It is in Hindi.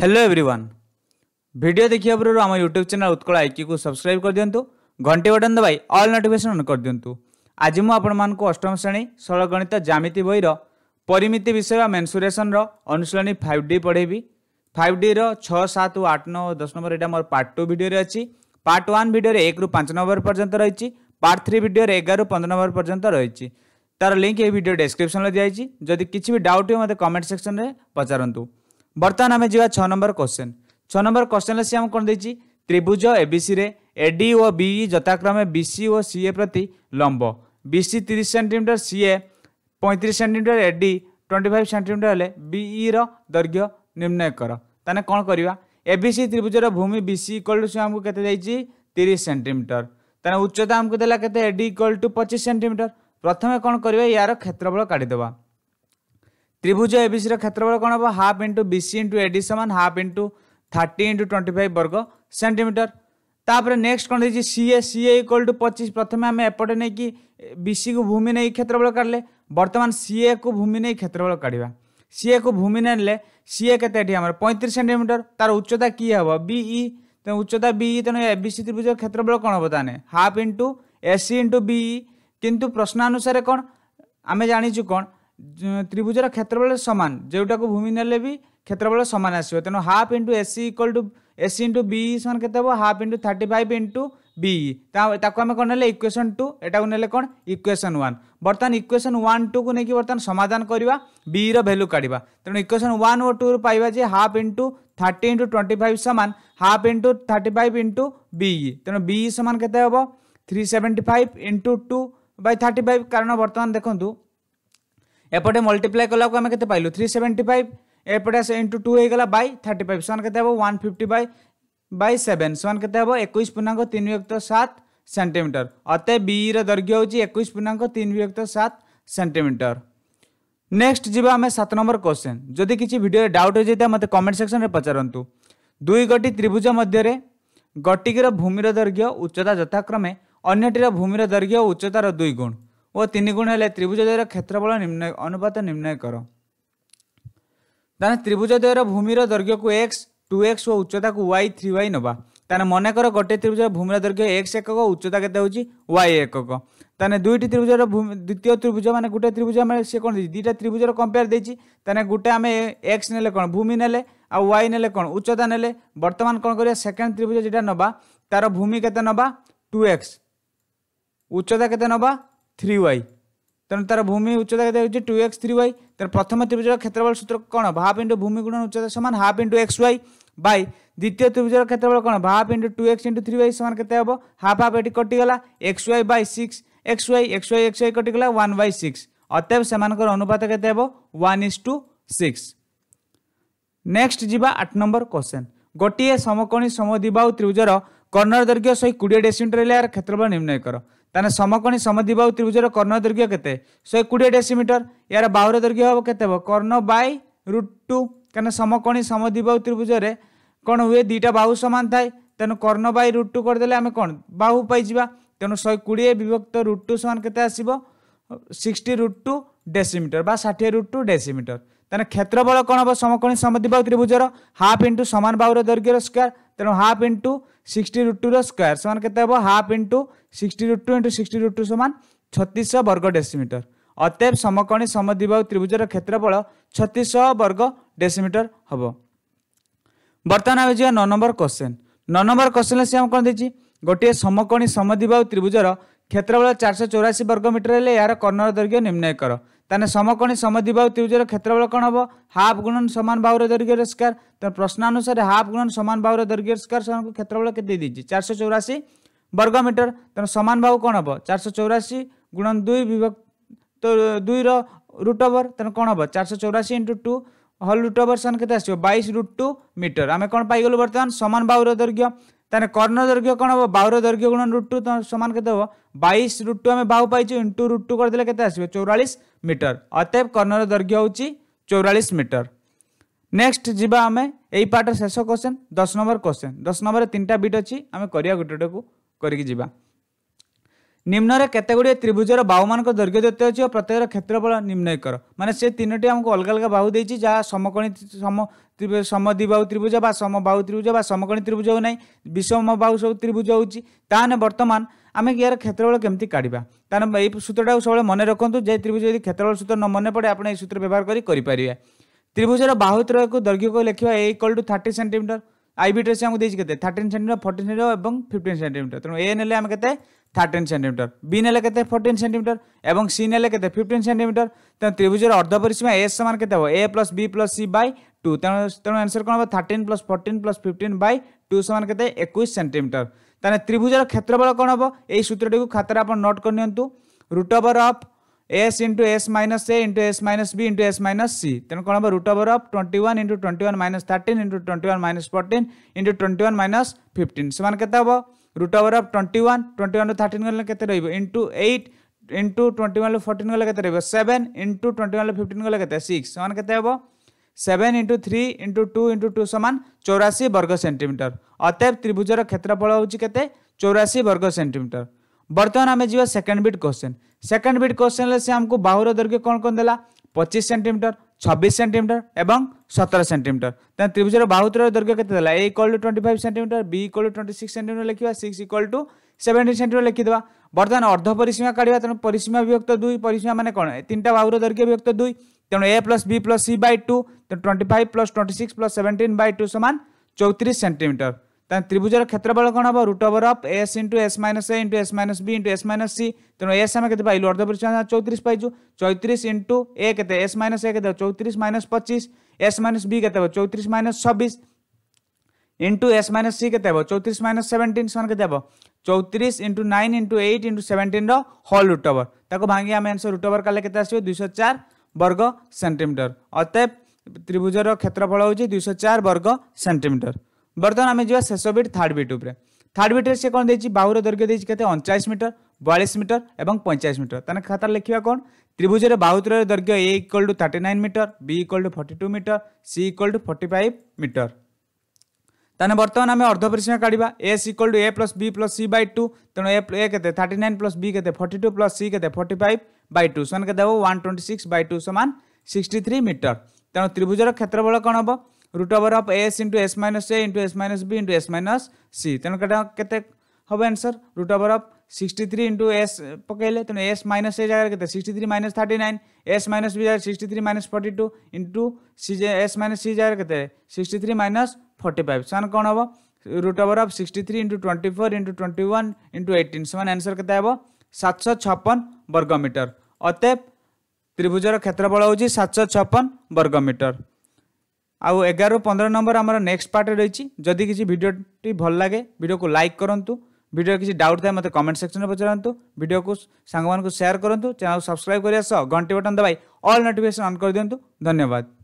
हेलो एवरीवन वीडियो देखिए पूर्व आम यूट्यूब चैनल उत्कल आईक्यू को सब्सक्राइब कर दिंतु घंटे बटन दबाई ऑल नोटिफिकेशन ऑन कर दिंतु। आज मुझे आपण को अष्टम श्रेणी सरल गणित ज्यामिति बहीर परिमिति विषय मेन्सुरेशन अनुशीलनी 5D पढ़ेबी। 5D 6, 7, 8, 9, 10 नंबर यहाँ मोर पार्ट 2 वीडियो अच्छी। पार्ट 1 वीडियो 1 ରୁ 5 नंबर पर्यंत रही। पार्ट 3 वीडियो 11 ରୁ 15 नंबर पर्यंत रही। तार लिंक ये वीडियो डिस्क्रिप्शन में दिखाई। जदि किसी भी डाउट हो मत कमेंट सेक्शन में पचारतु। बर्तमान आम जा 6 नंबर क्वेश्चन। 6 नंबर क्वेश्चन से आम कौन देती त्रिभुज एबीसी रे एडी और बीई यथाक्रमे बीसी और सीए प्रति लंब। BC 30 centimetre, CA 35 centimetre, AD 25 centimetre हेले बीई दैर्घ्य निर्णय कर। ताने कौन करवा एबीसी त्रिभुजर भूमि बीसी इक्वल टू आमको केते 30 सेंटीमीटर। ताने उच्चता आमको देला केते एडी इक्वल टू 25 सेंटीमीटर। प्रथमे कौन करवा यार क्षेत्रफल काटिदेवा। त्रिभुज एबीसी क्षेत्रफल कौन हम half into BC into AD समान हाफ इंटू 30 इंटू 25 वर्ग सेंटीमीटर। तापर नेक्स्ट कौन देखिए सीए सीए इक्वल टू 25। प्रथम आम एपटे नहीं कि बीसी को भूमि नहीं क्षेत्रफल काटिले। बर्तमान सीए को भूमि नहीं क्षेत्रफल काढ़ा। सीए को भूमि ने सीए के 35 सेंटीमीटर। तार उच्चता कि हम बीई तेना उच्चता बीई तेना एबीसी त्रिभुज क्षेत्रफल कौन हम ताने half into AC into BE. किंतु प्रश्नानुसार कौन आम जाचु कौन त्रिभुजर क्षेत्रफल सामान जोटा को भूमि ने भी क्षेत्रफल सामान आसो। तेणु half into AC equal to AC into BE समान के हाफ इंटू 35 इंटू बीई। ताको आम कौन ना इक्वेशन 2 एटा को नेले कौन इक्वेशन 1। बर्तमान इक्वेशन 1 2 को लेकिन बर्तमान समाधान करवा बीई वैल्यू काढ़ा। तेणु इक्वेशन 1 और 2 पाइबा जे हाफ इंटू 30 इंटू 25 सामान हाफ इंटू 35 इंटू बीई। तेणु बीई सामान के 375 इंटू 2/35। कारण बर्तमान देखूँ एपटे मल्टीप्लाई कला आम के पाइलु 375 एपटे इंटू 2 होगा बै 35 समान के 150/7 समान के 21.3 सेंटीमीटर। अतः बीई दैर्घ्य हूँ 21.3 सेंटीमीटर। नेक्स्ट जी आम 7 नंबर क्वेश्चन। जदि किसी वीडियो डाउट हो जाए मत कमेंट सेक्शन में पचारतु। दुई गोटी त्रिभुज मध्य गोटिकीर भूमिर दैर्घ्य उच्चता यथाक्रमे अन्यटीर भूमिर दैर्घ्य उच्चतार 2 गुण और 3 गुण हेले त्रिभुज द्वयर क्षेत्रफल निर्णय अनुपात निर्णय कर। त्रिभुज द्वयर भूमिर दैर्घ्य को x 2x और उच्चता को y 3y नवा। ताने मन कर गोटे त्रिभुज भूमिर दैर्घ्य x एकक उच्चता केते होची y एकक। ताने दुईटी त्रिभुजर द्वितीय त्रिभुज माने गोटे त्रिभुज माने से कोन दुईटा त्रिभुजर कंपेयर देची। ताने गोटे आमे x नेले कोन भूमि नेले आ y नेले कोन उच्चता नेले। वर्तमान कोन करिया सेकंड त्रिभुज जेटा नबा तार भूमि केते नबा 2x उच्चता केते नबा 3y। तेणु तार भूमि उच्चता के 2x 3y। तेणु प्रथम त्रिभुज क्षेत्रफल सूत्र कौन हाफ इंटू भूमि गुणन उच्चता समान हाफ इंटू xy बाय द्वितीय त्रिभुज क्षेत्रफल कौन half into 2x into 3y समान के हाफ हाफ ये कटिगला xy बाय 6 xy कटिगला 1/6। अतएव सेमानकर अनुपात के 1:6। नेक्स्ट जीवा 8 नंबर क्वेश्चन। गोटे समकोणी समद्विबाहु त्रिभुजर कर्णर दैर्घ्य 120 डेसीमीटर यार क्षेत्रफल निर्णय कर। ताने समकोणी समद्विबाहु त्रिभुजर कर्ण दैर्घ्य केते 120 डेसीमीटर। यार बाहुर दैर्घ्य हम केते कर्ण बाय √2। क्या समकोणी समद्विबाहु त्रिभुजरे कौन हुए दुईटा बाहु सामान थाए। तेणु कर्ण बाय √2 करदे आम कौन बाहु पाइबा। तेणु 120 विभक्त √2 समान केते आसीबो 60√2 डेसीमीटर बा 60√2 डेसीमीटर। तेना क्षेत्रफल कौन हम समकोणी समद्विबाहु त्रिभुजर हाफ इंटू समान बाहुर दैर्घ्यर स्क्वायर। तेणु हाफ इंटू 60√2 स्क्वायर समान केते हाफ इंटू 60√2 इंटू 60√2 समान 3600 वर्ग डेसीमीटर। अतएव समकोणी समद्विबाहु त्रिभुजर क्षेत्रफल 3600 वर्ग डेसीमीटर हम। बर्तमान आम जी 9 नंबर क्वेश्चन। 9 नंबर क्वेश्चन से आम कौन देखिए गोटे समकोणी समद्विबाहु त्रिभुजर क्षेत्रफल 484 वर्गमीटर हेले यार कर्णर दैर्घ्य निर्णय कर। ताने समकोणी समद्विबाहु त्रिभुजर क्षेत्रफल कौन हम हाफ गुणन समान बाहुर दैर्घ्य स्क्वायर। तो प्रश्नानुसार हाफ गुणन समान बाहुर दैर्घ्य स्क्वायर समान क्षेत्रफल केते देछि 484 वर्गमीटर। तेणु समान बाहु कौन हम 484 गुणन 2 विभक्त तो 2 √ओवर। तेणु कौन हम 484 इंटू 2 होल √ओवर सन के 22√2 मीटर। आम कौन पाइगलु बर्तमान समान बाहुर दैर्घ्य। ताने कर्ण दैर्घ्य कौन हम बाहुर दैर्घ्य गुणन √2 समान के 22√2 आम बाहु पाइछु इंटू √2 करदेले केते आसीबो 44 मीटर। अतएव कर्णर दैर्घ्य होची 44 मीटर। नेक्स्ट जीवा आम यही पार्ट शेष क्वेश्चन 10 नंबर क्वेश्चन। 10 नंबर 3टा बिट अच्छी आम करिया गोटे को करके जीवा। निम्न केते गुड़िए त्रिभुजर बाहुमान दैर्घ्य देते अच्छे और प्रत्येक क्षेत्रफल निर्णय कर माने से तीनोटी आमको अलग अलग बाहु देती जहाँ समकोणी समद्विबाहु त्रिभुज बा समबाहु त्रिभुज बा समकोणी त्रिभुज हो ना विषम बाहु सब त्रिभुज होने बर्तमान आम यार क्षेत्रफल केमती काढ़ा तार यही सूत्रटा सब मन रखु जे त्रिभुज यदि क्षेत्रफल सूत्र न मन पड़े आप सूत्र व्यवहार करें त्रिभुजर बाहुत्रय को दैर्घ्य को लिखा ए इक्वल टू 30 सेंटीमीटर आईबीटे से आमको देती 13 सेंटीमीटर 14 सेंटीमीटर और 15 सेंटीमीटर तेणु ए ने आम के 13 सेंटीमीटर बी ने 14 सेंटीमीटर और सी ने 15 सेंटीमीटर तेणु त्रिभुजर अर्धपरिसीमा ए समान के A plus B plus C by 2 तेणु आंसर कौन हम 13 प्लस 14 प्लस 15 बाय 2 समान के 21 सेंटीमीटर तेना त्रिभुजर क्षेत्रफल कौन हम यही सूत्रटी को खातार आप नोट करनी root over of S into S minus A into S minus B into S minus C तेणु कौन हम root over of 21 into 21 minus 13 into 21 minus 14 into 21 minus 15 समान के रूट ओवर ऑफ 21 21 रू 13 गले केते रहइबो इंटू 8 इंटू 21 रू 14 गले केते रहइबो 7 इंटू 21 रू 15 गले केते 6 समान केते हेबो 7 इंटू 3 इंटू 2 इंटू 2 समान 84 वर्ग सेंटीमीटर अतएव त्रिभुजर क्षेत्रफल होची केते 84 वर्ग सेंटीमीटर। बर्तमान आम जी सेकेंड बिट क्वेश्चन से हमको बाहुर दैर्घ्य कौन कौन देला 25 सेंटीमीटर 26 सेंटीमीटर एवं 17 सेंटीमीटर तेना त्रिभुजर बाहुतर दैर्घ्य केते देला A equal to 25 centimetre B equal to 26 centimetre लिखा 6 इक्वल टू 17 सेंटीमीटर लिखिदेवा। बर्तमान अर्धपरिसीमा काढ़ा तेणु परिसीमा विभक्त 2 परिसीमा माने कौन तीनटा बाहुर दैर्घ्य विभक्त 2 तेणु A plus B plus C by 2 तेणु 25 प्लस 26 प्लस 17 बाय 2 समान 34 सेंटीमीटर त्रिभुजर क्षेत्रफल कौन हम root over of S into S minus A into S minus B into S minus C तेणु एस आम के पाइलु अर्धपरिसीमा 34 पाइजु 34 इंटू ए के एस माइनस ए के 34 माइनस 25 एस माइनस बी के 34 minus 26 into S minus C के 34 माइनस 17 समान के 34 into 9 into 8 into 17 whole root over ताको भांगी आम आंसर रूट ओवर कले के 204 वर्ग सेंटीमीटर अतएव त्रिभुजर क्षेत्रफल होची 204 वर्ग सेंटीमीटर। बर्तमान आम जा शेष बिट थर्ड बिट उपरे थर्ड बिट से कौन देती बाहुर दैर्घ्य देती के 39 मीटर 42 मीटर और 45 मीटर तेना खातार लिखा कौन त्रिभुजर बाहुतर दैर्घ्य A equal to 39 metre B equal to 42 metre C equal to 45 metre ताने बर्तमान आम अर्धपरिसीमा काढ़ा S equal to A plus B plus C by 2 तेणु ए के 39 प्लस बी के 42 प्लस सी के 45 बाय 2 समान के 126 बाय 2 समान 63 मीटर तेणु त्रिभुजर क्षेत्रफल कौन हम root over of S into S minus A into S minus B into S minus C तेणु केते हम answer root over of 63 into S पकड़े तेणु एस माइनस ए जगह के 63 माइनस 39 एस माइनस बी जगह 63 minus 42 into C S minus C जगह के 63 माइनस 45 समान कौन हम root over of 63 into 24 into 21 into 18 समान आंसर के 756 वर्गमीटर अतएव त्रिभुजर क्षेत्रफल होची 756 वर्गमीटर। आउ 11-15 नंबर आमर नेक्स्ट पार्ट रही जदि किसी भिडियोटी भल लगे वीडियो को लाइक करूँ वीडियो किसी डाउट थाए मत कमेंट सेक्शन में पचारतु वीडियो को सांग शेयर करूँ चैनल सब्सक्राइब करने घंटी बटन दबाई ऑल नोटिफिकेशन ऑन कर दिंतु। धन्यवाद।